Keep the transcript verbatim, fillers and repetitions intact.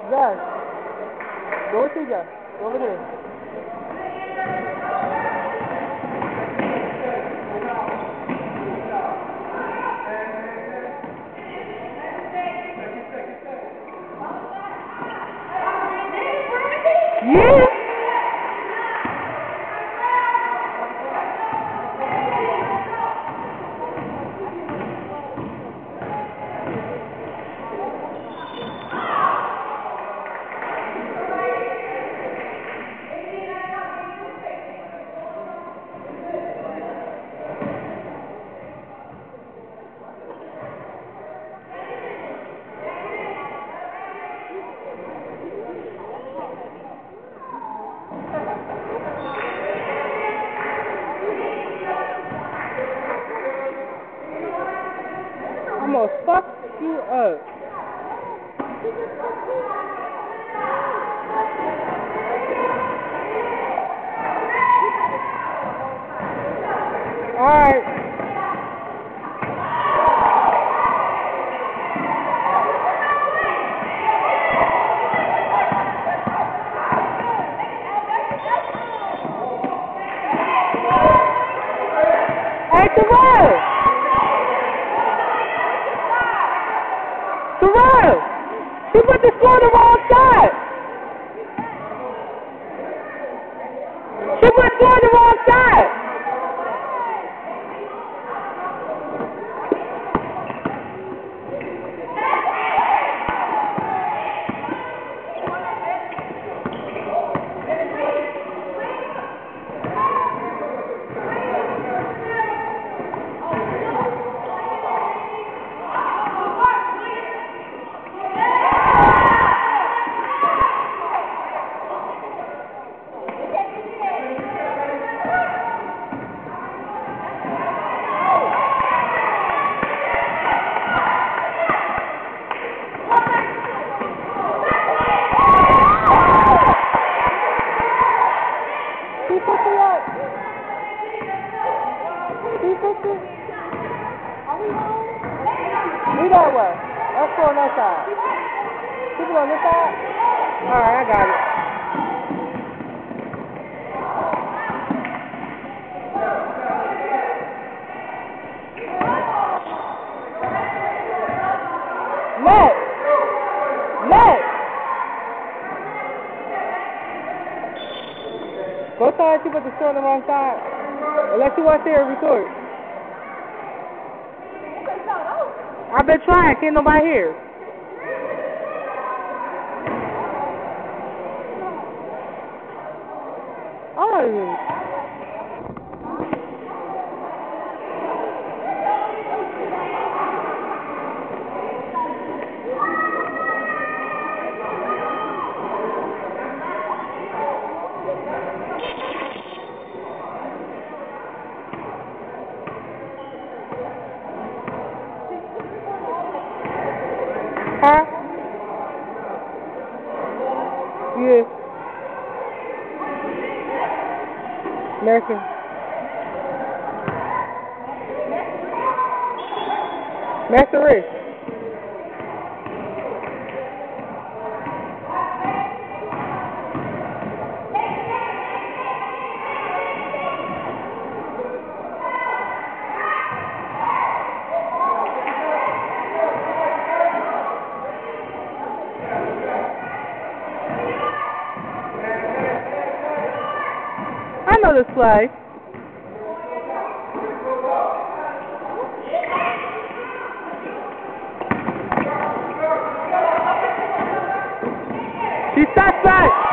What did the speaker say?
Zach, go with T J. Go over there. Yeah. I'm gonna fuck you up. Alright. Hey, Terrell! Terrell! She put the score on the wrong side! She put the score on the wrong side! Leave that way. Let's go on that side. Keep it on this side. Alright, I got it. Matt! Matt! Go side, you put the store on the wrong side. Unless you want to here record. I've been trying, can't nobody hear. Oh. Huh? Yeah. American. Master Race. I know this play. She's suspect.